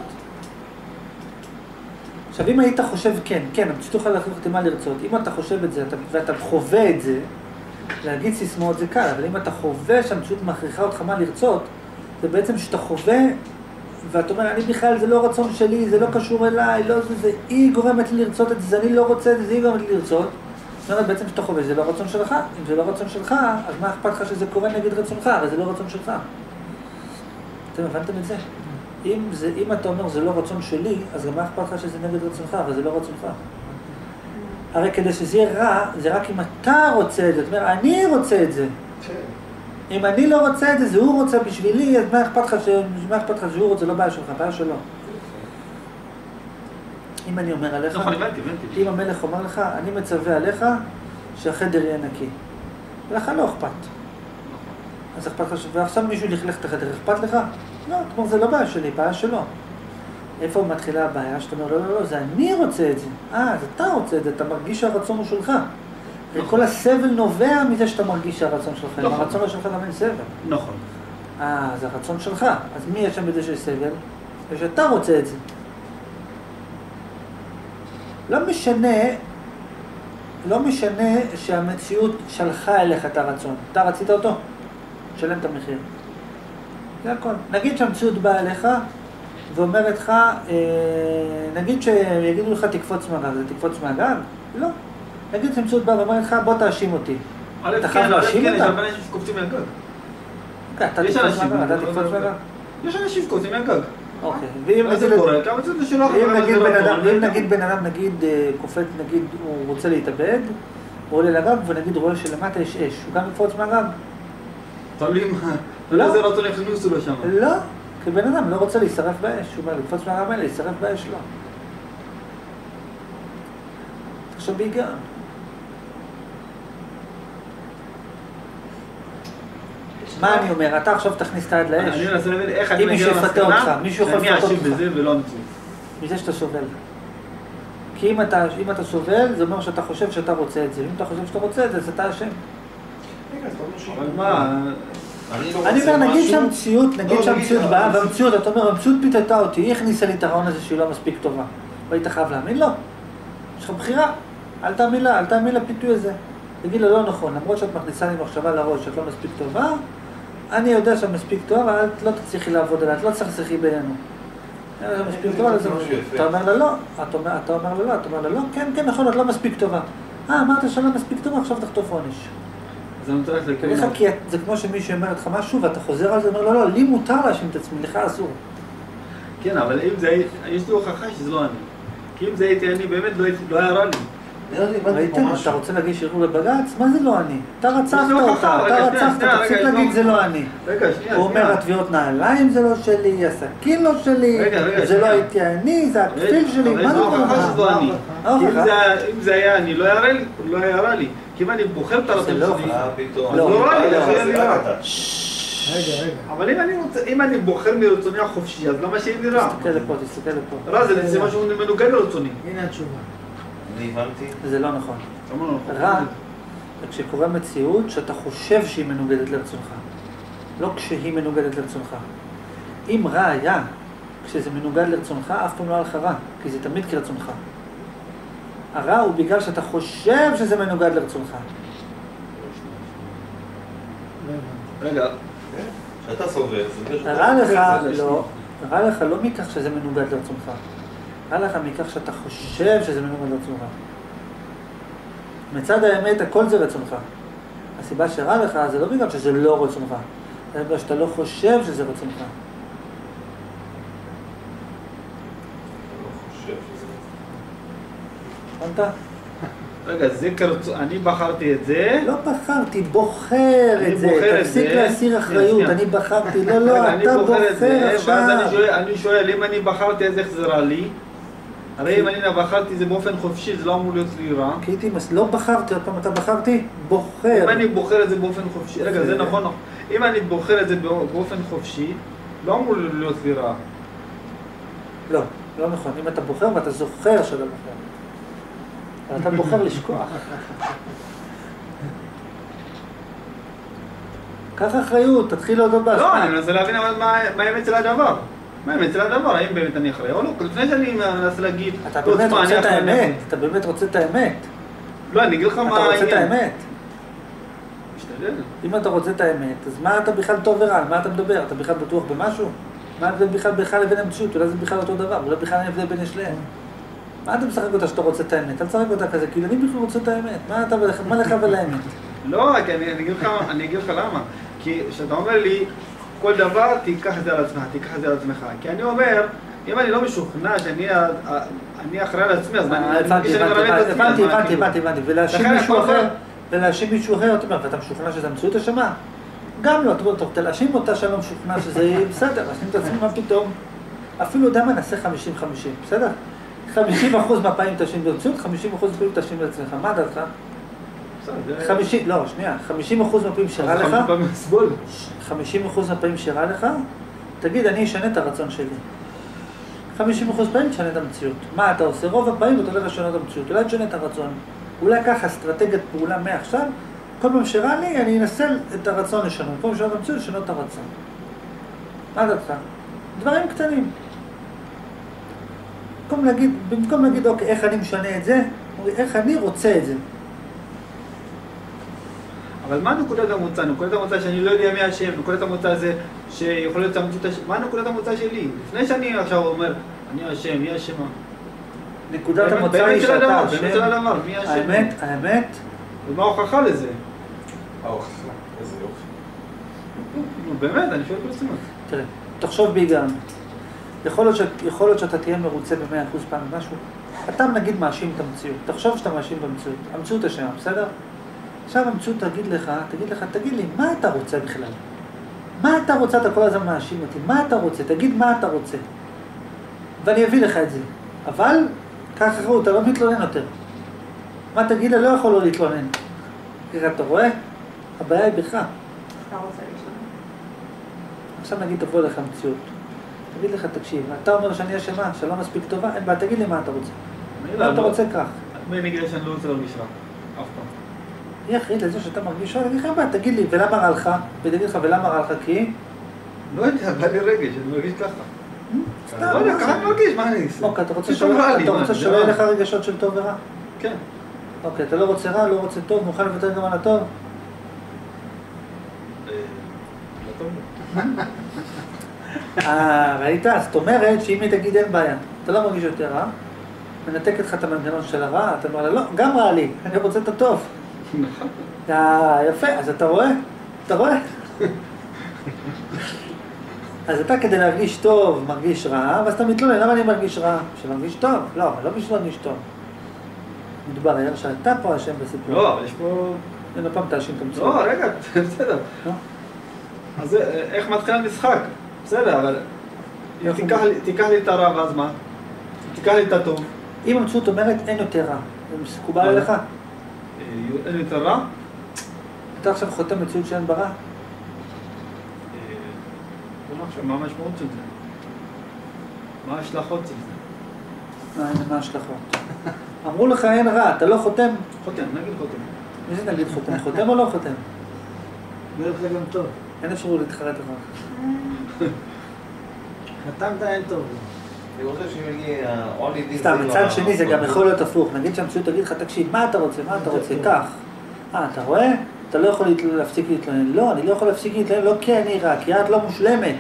עכשיו, אם היית חושב כן, כן, המציאות יכולה להכריח אותי מה לרצות. אם אתה חושב את זה אתה, ואתה חווה את זה, להגיד סיסמאות זה קל, אבל אם אתה חווה שהמציאות מכריחה אותך מה לרצות, זה בעצם שאתה חווה, ואתה אומר, אני בכלל, זה לא רצון שלי, זה לא קשור אליי, לא זה, זה, היא גורמת לי לרצות את זה, אני לא רוצה את זה, זה היא גורמת לי לרצות. זאת אומרת, בעצם שאתה חווה, זה לא רצון שלך. אם זה לא רצון שלך, אז מה אכפת לך שזה קורה נגד רצונך? הרי זה לא רצון שלך. אתם הבנתם את זה? אם, זה, אם אתה אומר, זה לא רצון שלי, אז גם מה אכפת לך שזה נגד רצונך? אבל זה לא רצונך. הרי כדי שזה יהיה רע, זה רק אם אתה רוצה את זה. זאת אומרת, אני רוצה את זה. אם אני לא רוצה את זה, זה הוא רוצה בשבילי, אז מה אכפת לך, ש... מה אכפת לך שהוא רוצה? לא בעיה שלך, בעיה שלו. אם אני אומר עליך, נכון, הבנתי, הבנתי. אם המלך אומר לך, אני מצווה עליך שהחדר יהיה נקי. ולך לא אכפת. אז אכפת לך, ועכשיו מישהו לכלך את החדר, אכפת לך? לא, כלומר זה לא בעיה שלי, בעיה שלו. איפה מתחילה הבעיה? שאתה אומר, לא, לא, לא, זה אני רוצה את זה. אה, אז אתה רוצה את זה, אתה מרגיש שהרצון הוא שלך. וכל הסבל נובע מזה שאתה מרגיש שהרצון שלך. אם הרצון לא שלך, גם אין סבל. נכון. אה, זה הרצון שלך. אז מי יש שם בזה שיש סבל? זה שאתה רוצה את זה. לא משנה, לא משנה שהמציאות שלחה אליך את הרצון. אתה רצית אותו? שלם את המחיר. זה הכל. נגיד שהמציאות באה אליך ואומרת לך, אה, נגיד שיגידו לך תקפוץ מהגג, זה תקפוץ מהגג? לא. נגיד שהמציאות באה ואומרת לך, בוא תאשים אותי. אתה חייב להאשים אותה? יש אנשים שקופצים מהגג. אתה תקפוץ מהגג, אתה תקפוץ מהגג. יש אנשים שקופצים מהגג. אוקיי. ואם נגיד בן אדם, נגיד קופץ, נגיד הוא רוצה להתאבד, הוא עולה לגג ונגיד רואה שלמטה יש אש, הוא גם יקפוץ מהגג? תלוי מה, תלוי איזה רצון יכניסו לו שם. לא, כי בן אדם לא רוצה להישרף באש, הוא אומר לקפוץ מהגג האלה, להישרף באש לא. תחשוב בהיגיון. מה אני אומר? אתה עכשיו תכניס את היד לאש. אני מנסה להבין איך אני מגיע למסקנה, אני אשם בזה ולא המציאות. מזה שאתה סובל. כי אם אתה, אם אתה סובל, זה אומר שאתה חושב שאתה רוצה את זה. אם אתה חושב שאתה רוצה את זה, אז אתה אשם. אבל מה? אני אומר, נגיד שהמציאות, נגיד שהמציאות באה, והמציאות, אתה אומר, המציאות פיתתה אותי, היא הכניסה לי את הרעיון הזה שהיא לא מספיק טובה. והיית חייב להאמין? לא. יש לך בחירה. אל תאמין לה, אל תאמין לפיתוי הזה. תגיד לה, לא נכון, למרות שאת מכניסה לי מחשבה לראש שאת לא מספיק טובה, אני יודע שאת מספיק טובה, אבל את לא תצליחי לעבוד עליה, את לא תצליחי בינינו. זה מספיק טובה, אתה אומר לה לא, אתה אומר לה לא, אתה אומר לה לא, כן, כן, נכון, את לא מספיק טובה. אה, אמרת שלא מספיק טובה, עכשיו תחטוף עונש. זה נותן את זה כאילו... כי זה כמו שמישהו אומר לך משהו, ואתה חוזר על זה, אומר לא, לא, לי מותר להאשים את עצמי, לך אסור. כן, אבל אם זה, יש לי הוכחה שזה לא אני. כי אם זה הייתי אני, באמת לא היה רע לי. ראיתם, אתה רוצה להגיש ערעור לבג"ץ? מה זה לא אני? אתה רצחת אותה, אתה רצחת, תפסיק להגיד זה לא אני. רגע, שנייה. הוא אומר, התביעות נעליים זה לא שלי, הסכין לא שלי, זה לא הייתי אני, זה הכפיל שלי, מה זה לא אני? אם זה היה אני, לא היה רע לי. כי אם אני בוחר את הרצון שלי, אז לא רע לי, זה היה לי רע. רגע, רגע. אבל אם אני בוחר מרצוני החופשי, אז למה שיהיה לי רע? תסתכל לפה, תסתכל לפה. רע זה משהו מנוגד לרצוני. הנה התשובה. אני הבנתי. זה לא נכון. רע, כשקורה מציאות שאתה חושב שהיא מנוגדת לרצונך. לא כשהיא מנוגדת לרצונך. אם רע היה, כשזה מנוגד לרצונך, אף פעם לא היה לך רע, כי זה תמיד כרצונך. הרע הוא בגלל שאתה חושב שזה מנוגד לרצונך. רגע. שאתה סובל. רע לך, לא, רע לך לא מכך שזה מנוגד לרצונך. רע לך מכך שאתה חושב שזה מנוגד לרצונך. מצד האמת, הכל זה רצונך. הסיבה שרע לך זה לא בגלל שזה לא רצונך, זה בגלל שאתה לא חושב שזה רצונך. הבנת? רגע, זה כרצון, אני בחרתי את זה. לא בחרתי, בוחר את זה. תפסיק להסיר אחריות, אני בחרתי, לא, לא, אתה בוחר עכשיו. ואז אני שואל, אם אני בחרתי, אז איך זה רע לי? הרי אם אני בחרתי זה באופן חופשי, זה לא אמור להיות לי רע. כי הייתי, לא בחרתי, עוד פעם אתה בחרתי, בוחר. אם אני בוחר את זה באופן חופשי, רגע, זה נכון, אם אני בוחר את זה באופן חופשי, לא אמור להיות לי רע. לא, לא נכון, אם אתה בוחר ואתה זוכר שאתה בוחר. ואתה בוחר לשכוח. קח אחריות, תתחיל להודות באשמה. לא, אני מנסה להבין אבל מה מה האמת של הדבר. מה האמת של הדבר, האם באמת אני אחראי או לא? לפני שאני מנסה להגיד... אתה באמת רוצה את האמת, אתה באמת רוצה את האמת. לא, אני אגיד לך מה אתה רוצה את העניין. האמת. משתדל. אם אתה רוצה את האמת, אז מה אתה בכלל טוב ורע? על מה אתה מדבר? אתה בכלל בטוח במשהו? מה ההבדל בכלל בינך לבין המציאות? אולי זה בכלל אותו דבר, אולי בכלל אין הבדל בין השניהם. מה אתה משחק אותה שאתה רוצה את האמת? אל תשחק אותה כזה, כאילו אני בכלל רוצה את האמת. מה אתה, מה לך ולאמת? לא, כי אני אגיד לך, אני אגיד לך למה. כי כשאתה אומר לי, כל דבר תיקח את זה על עצמך, תיקח את זה על עצמך. כי אני אומר, אם אני לא משוכנע שאני אני אחראי על עצמי, אז אני הבנתי, שאני מרמה את עצמי. הבנתי, הבנתי, הבנתי, הבנתי, ולהאשים מישהו אחר, ולהאשים מישהו אחר, אתה אומר, ואתה משוכנע שזה המציאות אשמה? גם לא, אתה רוצה להאשים אותה שאני לא משוכנע שזה יהיה בסדר, להאשים את עצמי מה פתאום, אפילו יודע מה נעשה חמישים חמישים, בסדר? חמישים אחוז מהפעמים תאשים במציאות, חמישים אחוז פעמים תאשים לעצמך, מה דעתך? חמישים, לא, שנייה, חמישים אחוז מהפעמים שרע לך, חמישים אחוז מהפעמים שרע לך, תגיד, אני אשנה את הרצון שלי. חמישים אחוז פעמים תשנה את המציאות. מה אתה עושה? רוב הפעמים אתה הולך לשנות את המציאות, אולי תשנה את הרצון. אולי ככה אסטרטגיית פעולה מעכשיו, כל פעם שרע לי, אני אנסה את הרצון לשנות. כל פעם שרע את המציאות, לשנות את הרצון. מה דעתך? דברים קטנים. במקום להגיד, במקום להגיד, אוקיי, איך אני משנה את זה? איך אני רוצה את זה? אבל מה נקודת המוצא? נקודת המוצא שאני לא יודע מי השם, נקודת המוצא זה שיכול להיות שהמציאות השם, מה נקודת המוצא שלי? לפני שאני עכשיו אומר, אני השם, מי השם? נקודת המוצא היא שאתה השם. באמת של הדבר, מי השם? האמת, האמת. ומה ההוכחה לזה? ההוכחה, איזה יופי. נו באמת, אני שואל ברצינות. תראה, תחשוב בהיגיון. יכול להיות, ש... יכול להיות שאתה תהיה מרוצה ב-מאה אחוז פעם משהו. אתה נגיד מאשים את המציאות. תחשוב שאתה מאשים במציאות. המציאות השם, בסדר? עכשיו המציאות תגיד לך, תגיד לך, תגיד לי, מה אתה רוצה בכלל? מה אתה רוצה? אתה כל הזמן מאשים אותי. מה אתה רוצה? תגיד מה אתה רוצה. ואני אביא לך את זה. אבל, כך אחרו, אתה לא מתלונן יותר. מה תגיד לה? לא יכול לא להתלונן. אתה רואה? הבעיה היא בך. אתה רוצה לשאול? עכשיו נגיד תבוא לך המציאות. תגיד לך, תקשיב, אתה אומר שאני אשמה, שלא מספיק טובה, אין בעיה, תגיד לי מה אתה רוצה. מה אתה רוצה כך? במקרה שאני לא רוצה להרגיש רע, אף פעם. היא אחראית לזה שאתה מרגיש רע, תגיד לך, מה, תגיד לי, ולמה רע לך? ותגיד לך, ולמה רע לך? כי? לא יודע, בא לי רגש, אני מרגיש ככה. סתם, לא יודע, ככה אני מרגיש, מה אני אעשה? אוקיי, אתה רוצה שלא יהיה לך רגשות של טוב ורע? כן. אוקיי, אתה לא רוצה רע, לא רוצה טוב, מוכן לוותר גם על הטוב? אה, ראית? זאת אומרת שאם היא תגיד אין בעיה, אתה לא מרגיש יותר רע, מנתק לך את המנגנון של הרע, אתה אומר לה, לא, גם רע לי, אני רוצה את הטוב. אה, יפה, אז אתה רואה? אתה רואה? אז אתה כדי להרגיש טוב, מרגיש רע, ואז אתה מתלונן, למה אני מרגיש רע? שמרגיש טוב? לא, אבל לא בשביל להרגיש טוב. מדובר היה שאתה פה השם בסיפור. לא, אבל יש פה... אין הפעם תאשים את המציאות. לא, רגע, בסדר. אז איך מתחיל המשחק? בסדר, אבל... תיקח לי את הרע, ואז מה? תיקח לי את הטוב. אם המציאות אומרת אין יותר רע, זה מקובל עליך? אין יותר רע? אתה עכשיו חותם מציאות שאין ברע? מה המשמעות של זה? מה ההשלכות של זה? מה ההשלכות? אמרו לך אין רע, אתה לא חותם? חותם, נגיד חותם. מי זה נגיד חותם? חותם או לא חותם? דרך זה גם טוב. אין אפשרות להתחרט אחר. חתמת אין טוב. אני רוצה שאם יגיע העולי דין... סתם, מצד שני זה גם יכול להיות הפוך. נגיד שהמציאות תגיד לך, תקשיב, מה אתה רוצה? מה אתה רוצה? כך. אה, אתה רואה? אתה לא יכול להפסיק להתלונן. לא, אני לא יכול להפסיק להתלונן, לא כי אני רע, כי את לא מושלמת.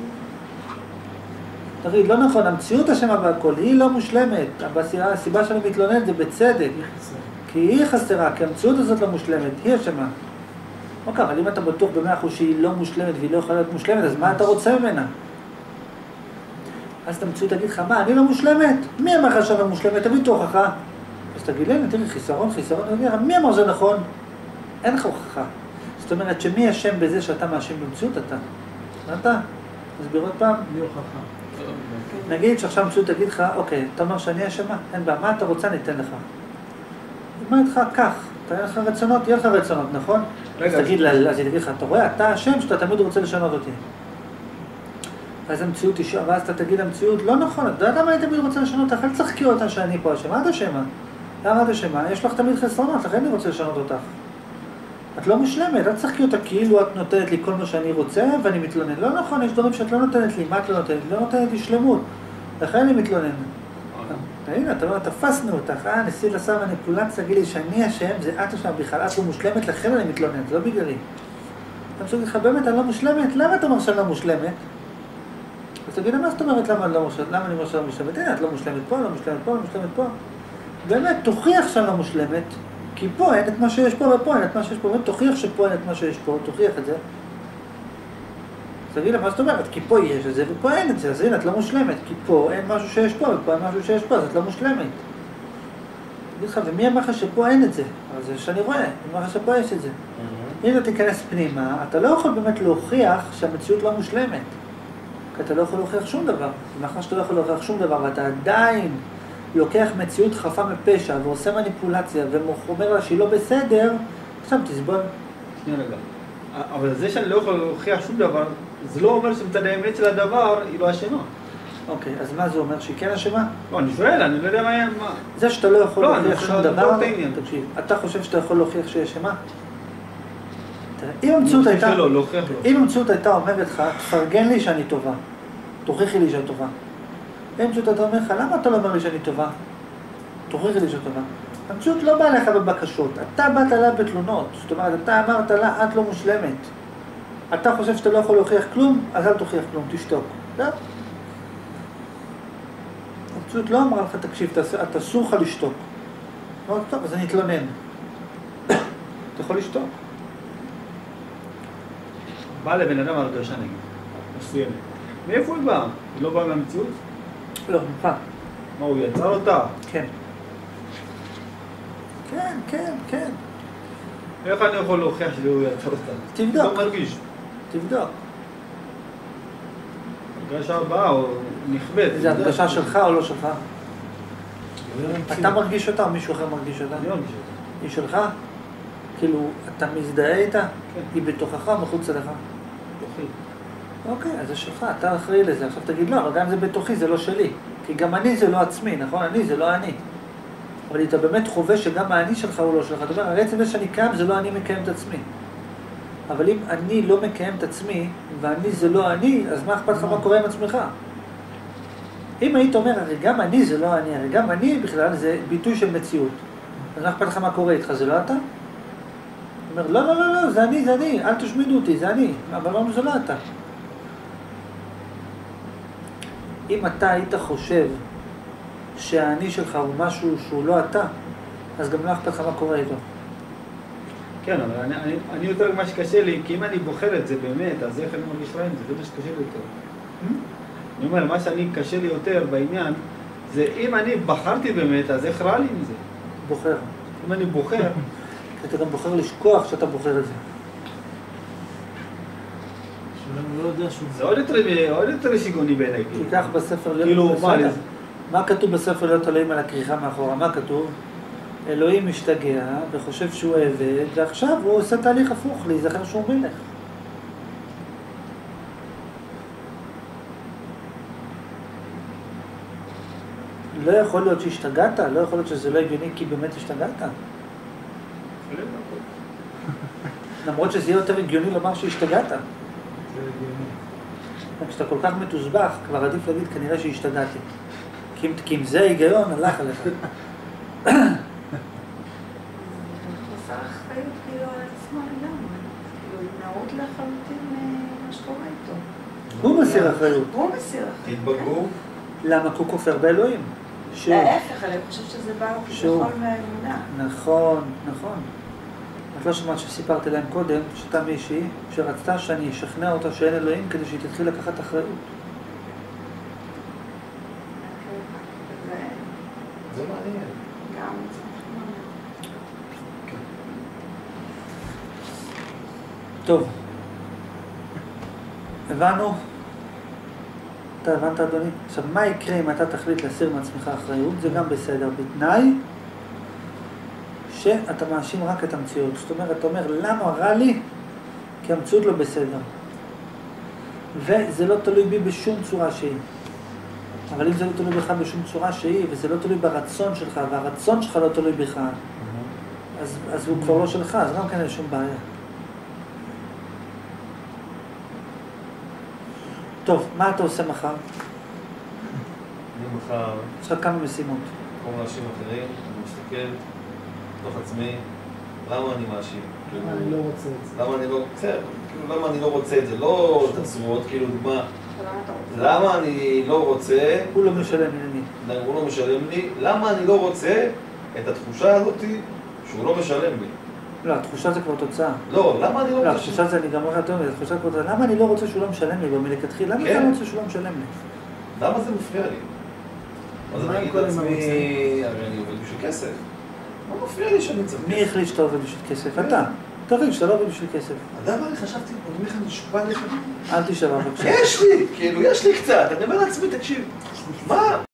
תגיד, לא נכון, המציאות אשמה בהכל, היא לא מושלמת. הסיבה שאני מתלונן זה בצדק. כי היא חסרה, כי המציאות הזאת לא מושלמת, היא אשמה. אוקיי, אבל אם אתה בטוח במאה אחוז שהיא לא מושלמת והיא לא יכולה להיות מושלמת, אז מה אתה רוצה ממנה? אז המציאות תגיד לך, מה, אני לא מושלמת? מי אמר לך שאני לא מושלמת? תביא תוכחה. אז תגיד לי, תראי, חיסרון, חיסרון, מי אמר זה נכון? אין לך הוכחה. זאת אומרת שמי אשם בזה שאתה מאשים במציאות? אתה. אתה? תסביר עוד פעם. מי הוכחה? נגיד שעכשיו המציאות תגיד לך, אוקיי, אתה אומר שאני אשמה? אין בה, מה אתה רוצה? ניתן לך. מה איתך? כך. תהיה לך רצונות, תהיה לך רצונות, נכון? אז תגיד לה, אז היא תגיד לך, אתה רואה, אתה אשם שאתה תמיד רוצה לשנות אותי. ואז המציאות תשאר, ואז אתה תגיד למציאות, לא נכון, אתה יודע למה אני תמיד רוצה לשנות אותך? אל תשחקי אותה שאני פה אשמה, את אשמה. למה את אשמה? יש לך תמיד חסרונות, לכן אני רוצה לשנות אותך. את לא מושלמת, את צחקי אותה כאילו את נותנת לי כל מה שאני רוצה ואני מתלונן. לא נכון, יש דברים שאת לא נותנת לי, מה את לא נותנת? לא נותנת לי שלמות, לכן אני מתלונן. הנה, אתה אומר, תפסנו אותך, אה, ניסית לעשות מניפולציה, תגיד לי שאני אשם, זה את אשם בכלל, את לא מושלמת, לכן אני מתלונן, זה לא בגללי. אתה משהו לך, באמת, אני לא מושלמת? למה אתה אומר שאני לא מושלמת? אז תגיד, מה זאת אומרת, למה אני לא מושלמת? למה אני אומר שאני לא מושלמת? הנה, את לא מושלמת פה, לא מושלמת פה, לא מושלמת פה. באמת, תוכיח שאני לא מושלמת, כי פה אין את מה שיש פה ופה אין את מה שיש פה, תוכיח שפה אין את מה שיש פה, תוכיח את זה. אז תגיד לה, מה זאת אומרת? כי פה יש את זה ופה אין את זה, אז הנה, את לא מושלמת, כי פה אין משהו שיש פה ופה אין משהו שיש פה, אז את לא מושלמת. תגיד לך, ומי אמר לך שפה אין את זה? אז זה שאני רואה, מי אמר לך שפה יש את זה. אם אתה תיכנס פנימה, אתה לא יכול באמת להוכיח שהמציאות לא מושלמת. כי אתה לא יכול להוכיח שום דבר. מאחר שאתה לא יכול להוכיח שום דבר, ואתה עדיין לוקח מציאות חפה מפשע ועושה מניפולציה ואומר לה שהיא לא בסדר, עכשיו תסבול. שנייה רגע. אבל זה שאני לא יכול להוכיח שום דבר, זה לא אומר שמצד האמת של הדבר היא לא אשמה. אוקיי, אז מה זה אומר? שהיא כן אשמה? לא, אני שואל, אני לא יודע מה... זה שאתה לא יכול לא, להוכיח אני שום לא דבר, את העניין. תקשיב, אתה חושב שאתה יכול להוכיח שהיא אשמה? תראה, אם המציאות הייתה... לא, להוכיח לו. אם המציאות הייתה אומרת לך, תפרגן לי שאני טובה, תוכיחי לי שאני טובה. אם המציאות הייתה אומרת לך, למה אתה לא אומר לי שאני טובה? תוכיחי לי שאני טובה. המציאות לא באה לך בבקשות, אתה באת לה בתלונות, זאת אומרת, אתה אמרת לה, את לא מושלמת. אתה חושב שאתה לא יכול להוכיח כלום, אז אל תוכיח כלום, תשתוק. לא? המציאות לא אמרה לך, תקשיב, אתה אסור לך לשתוק. אמרת, טוב, אז אני אתלונן. אתה יכול לשתוק. בא לבן אדם הרגשה נגיד, מסוימת. מאיפה היא באה? היא לא באה מהמציאות? לא, נפע. מה, הוא יצר אותה? כן. כן, כן, כן. איך אני יכול להוכיח שהוא יצר אותה? תבדוק. לא מרגיש. תבדוק. הרגשה הבאה או נכבד. זה הרגשה שלך או לא שלך? אתה מרגיש אותה או מישהו אחר מרגיש אותה? אני לא מרגיש אותה. היא שלך? כאילו, אתה מזדהה איתה? כן. היא בתוכך או מחוץ לך? תוכי. אוקיי, אז זה שלך, אתה אחראי לזה. עכשיו תגיד, לא, אבל גם זה בתוכי, זה לא שלי. כי גם אני זה לא עצמי, נכון? אני זה לא אני. אבל אתה באמת חווה שגם האני שלך הוא לא שלך. אתה אומר, הרצם זה שאני קיים, זה לא אני מקיים את עצמי. אבל אם אני לא מקיים את עצמי, ואני זה לא אני, אז מה אכפת לך מה קורה עם עצמך? אם היית אומר, הרי גם אני זה לא אני, הרי גם אני בכלל זה ביטוי של מציאות. אז מה אכפת לך מה קורה איתך, זה לא אתה? הוא אומר, לא, לא, לא, לא, זה אני, זה אני, אל תשמידו אותי, זה אני. אבל אמרנו, זה לא אתה. אם אתה היית חושב שהאני שלך הוא משהו שהוא לא אתה, אז גם לא אכפת לך מה קורה איתו. כן, אבל אני, אני, אני יותר מה שקשה לי, כי אם אני בוחר את זה באמת, אז איך אני מרגיש רע עם זה? זה מה שקשה לי יותר. אני אומר, מה שאני קשה לי יותר בעניין, זה אם אני בחרתי באמת, אז איך רע לי עם זה? בוחר. אם אני בוחר... אתה גם בוחר לשכוח שאתה בוחר את זה. שלנו לא יודע שהוא... זה עוד יותר, עוד יותר שיגעוני בעיניי. כי כך בספר להיות... כאילו, מה בסדר. זה? מה כתוב בספר להיות אלוהים על הכריכה מאחורה? מה כתוב? אלוהים משתגע וחושב שהוא עבד, ועכשיו הוא עושה תהליך הפוך, להיזכר שהוא מלך. לא יכול להיות שהשתגעת, לא יכול להיות שזה לא הגיוני כי באמת השתגעת. למרות שזה יהיה יותר הגיוני לומר שהשתגעת. זה הגיוני. כשאתה כל כך מתוסבך, כבר עדיף להגיד כנראה שהשתגעתי. כי אם, כי אם זה ההיגיון, הלך עליך. חוסר אחריות כאילו על עצמו לגמרי. כאילו, נערות לחלוטין מה שקורה איתו. הוא מסיר אחריות. הוא מסיר אחריות. תתבגרו. למה? כי הוא כופר באלוהים. שהוא... להפך, אני חושבת שזה בא שהוא- כביכול מהאמונה. נכון, נכון. את לא שמעת שסיפרתי להם קודם, שהייתה מישהי שרצתה שאני אשכנע אותה שאין אלוהים כדי שהיא תתחיל לקחת אחריות. זה זה מעניין. גם זה נכון. טוב. הבנו? אתה הבנת, אדוני? עכשיו, מה יקרה אם אתה תחליט להסיר מעצמך אחריות? זה גם בסדר, בתנאי שאתה מאשים רק את המציאות. זאת אומרת, אתה אומר, למה רע לי? כי המציאות לא בסדר. וזה לא תלוי בי בשום צורה שהיא. אבל אם זה לא תלוי בך בשום צורה שהיא, וזה לא תלוי ברצון שלך, והרצון שלך לא תלוי בך, אז, אז הוא כבר לא שלך, אז גם כן אין שום בעיה. טוב, מה אתה עושה מחר? אני מחר, יש לך כמה משימות. כמו אנשים אחרים, אני מסתכל, בתוך עצמי, למה אני מאשים? אני לא רוצה את זה. למה אני לא, בסדר, כאילו למה אני לא רוצה את זה? לא את הצורות, כאילו דוגמה, למה אתה רוצה? למה אני לא רוצה, הוא לא משלם ענייני. הוא לא משלם לי, למה אני לא רוצה את התחושה הזאת שהוא לא משלם לי? לא, התחושה זה כבר תוצאה. לא, למה אני לא לא, רוצה? התחושה זה, אני גם אומר לך יותר מזה, התחושה כבר תוצאה. למה אני לא רוצה שהוא לא משלם לי במלכתחילה? למה כן. אתה לא רוצה שהוא לא משלם לי? למה זה מפריע לי? אז מה אני עם אגיד כל לעצמי, המרוצים? הרי אני עובד בשביל כסף. מה מפריע לי שאני צריך מי כסף? החליט שאתה עובד בשביל כסף? כן. אתה. תחליט שאתה לא עובד בשביל כסף. אתה יודע מה אני חשבתי? אני אומר לך, נשבע לך. אל תישבע בבקשה. יש לי, כאילו, יש לי קצת. אני אומר לעצמי, תקשיב, מה?